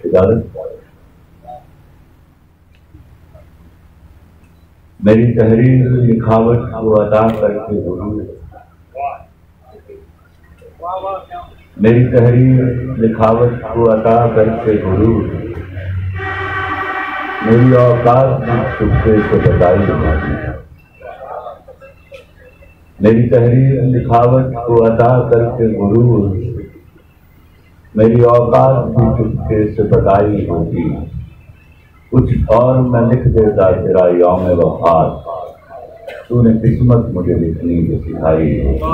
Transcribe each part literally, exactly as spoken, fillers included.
इजाजत। मेरी तहरीर लिखावट को अदा करके गुरूर, मेरी तहरीर लिखावट को अदा करके गुरूर, मेरी औकात की चुप्पे से बताई नहीं। मेरी तहरीर लिखावट को अदा करके गुरूर, मेरी औकात की चुप्पे से बताई होती। कुछ और मैं लिख देता तेरा यौम वफात, तूने किस्मत मुझे लिखनी जो सिखाई।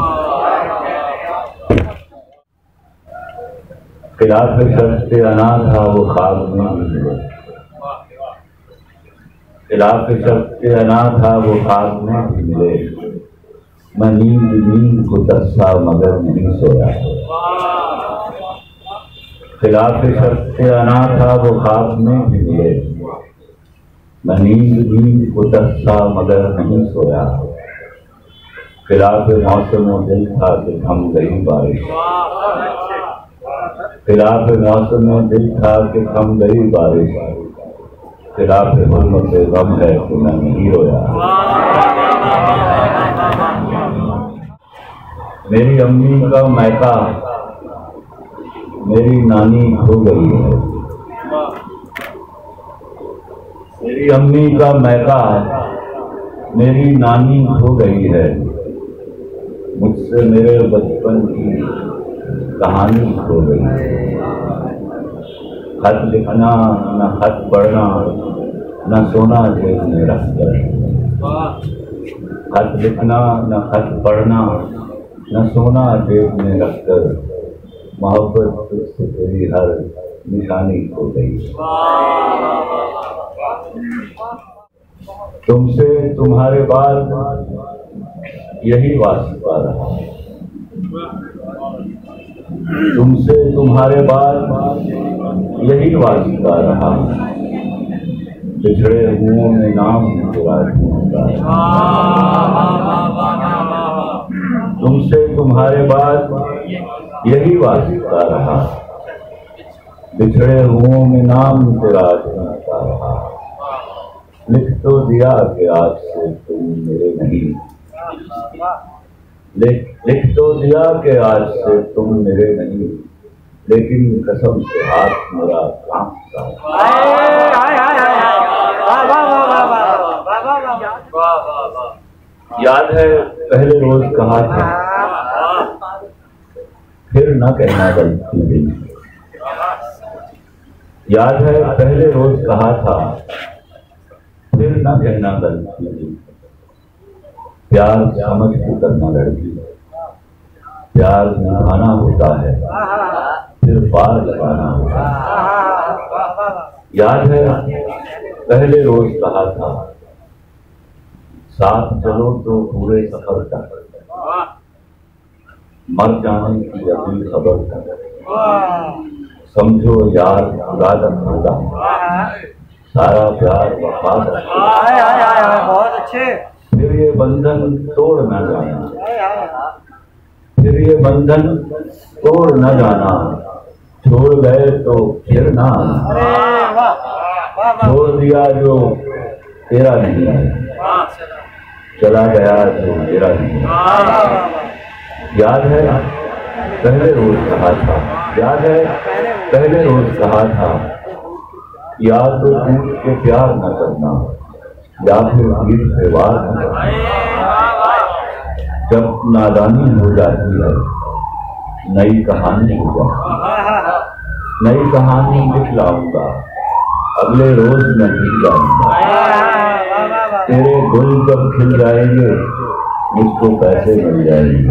खिलाफ शर्त अना था वो ख्वाब में भी मिले, खिलाफ शर्त अना था वो ख्वाब में भी मिले। मैं नींद नींद को तरसा मगर नहीं सोया। खिलाफ शर्त अना था वो ख्वाब में भी मिले। मैं नींद नींद को तरसा मगर नहीं सोया। खिलाफ मौसम दिल था कि थम गई बारिश। खिलाफ मौसम दिल था कि थम गई बारिश। खिलाफ हुर्मत गम है कि मैं नहीं रोया। मेरी अम्मी का मैका मेरी नानी खो गई है। मेरी अम्मी का मैका मेरी नानी खो गई है। मुझसे मेरे बचपन की कहानी खो गई है। खत लिखना न खत पढ़ना न सोना जेब में रखकर। खत लिखना न खत पढ़ना न सोना जेब में रखकर, मोहब्बत तुझसे तेरी हर निशानी खो गई। तुमसे तुम्हारे बाद यही वास्ता रहा। तुमसे तुम्हारे बाद यही वास्ता रहा। बिछड़े हुओं में नाम तेरा ढूंढता रहा। तुमसे तुम्हारे बाद यही वास्ता रहा। बिछड़े हुओं में नाम तेरा ढूंढता रहा। लिख तो दिया कि आज से तुम मेरे नहीं। लिख लिख तो दिया कि आज से तुम मेरे नहीं, लेकिन कसम से हाथ मेरा कांपता है। याद है पहले रोज कहा था, फिर न कहना गलती हुई। याद है पहले रोज कहा था, फिर न कहना गलती हुई। प्यार समझ के करना लड़की, प्यार निभाना होता है फिर पार लगाना होता है। याद है पहले रोज कहा था, साथ चलो तो पूरे सफर तक, मर जाने की अभी खबर तक। समझो यार खुदा खुदा, सारा प्यार वफा का। बहुत अच्छे। फिर ये बंधन तोड़ न जाना, फिर ये बंधन तोड़ न जाना। छोड़ गए तो फिर ना आना, छोड़ दिया जो तेरा नहीं है, चला गया जो मेरा नहीं है। याद है पहले रोज कहा था, याद है पहले रोज कहा था, या तो टूट के प्यार न करना या फिर गीत से वार न करना। जब नादानी हो जाती है नई कहानी हो जाती। नई कहानी लिख लाऊंगा, अगले रोज मैं लिख जाऊंगा। तेरे गुल जब खिल जाएंगे मुझको पैसे मिल जाएंगे।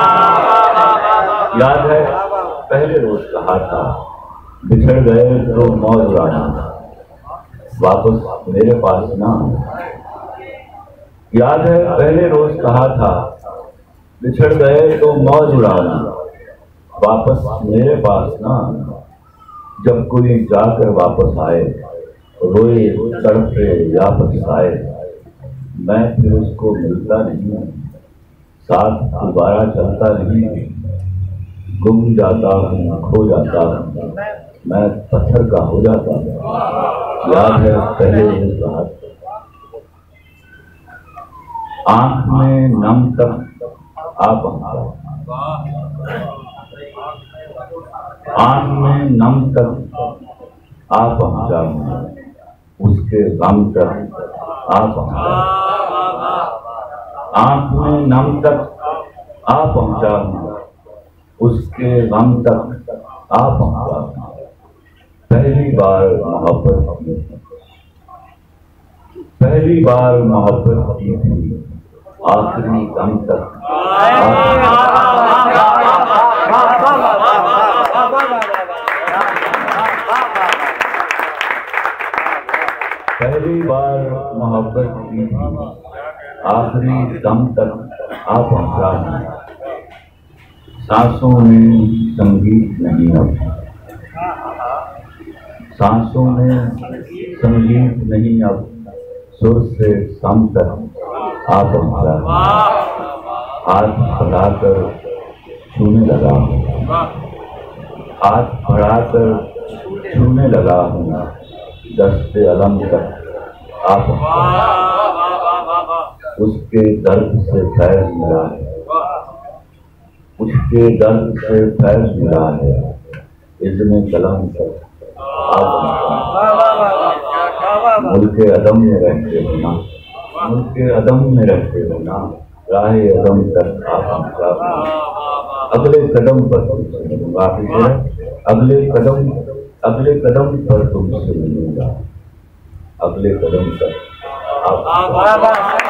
याद है पहले रोज कहा था, बिछड़ गए तो मौज उड़ाना, वापस मेरे पास ना। याद है पहले रोज कहा था, बिछड़ गए तो मौज उड़ाना, वापस मेरे पास ना। जब कोई जाकर वापस आए, रोए तड़पे या पछताए, मैं फिर उसको मिलता नहीं, साथ दोबारा चलता नहीं। गुम जाता हूँ, खो जाता हूँ, मैं पत्थर का हो जाता। याद है पहले ये बात, आंख में नम तक आ पहुंचा, आंख में नम तक आ पहुंचा, उसके गम तक आ पहुंचा। आंख में नम तक आ पहुंचा, उसके गम तक आ पहुंचा। पहली बार मोहब्बत की, पहली बार मोहब्बत की थी, आखिरी दम तक पहली बार मोहब्बत की थी, आखिरी दम तक आ पहुंचा। सांसों में संगीत नहीं अब, सांसों में संगीत नहीं अब, सुर से सम तक आ पहुंचा। हाथ बढ़ाकर छूने लगा हूँ, हाथ बढ़ाकर छूने लगा हूँ, दस्ते अलम तक आ पहुंचा। उसके दर्द से फैज मिला है, उसके दर्द से फैज मिला है, इज़्ने कलम तक आ पहुंचा। मुल्के अदम में रहते होना, मुल्के अदम में रहते होना, राहे अदम तक आ पहुंचा। अगले कदम पर तुमसे मिलूंगा, अगले कदम अगले कदम पर तुमसे मिलूंगा, अगले कदम तक आप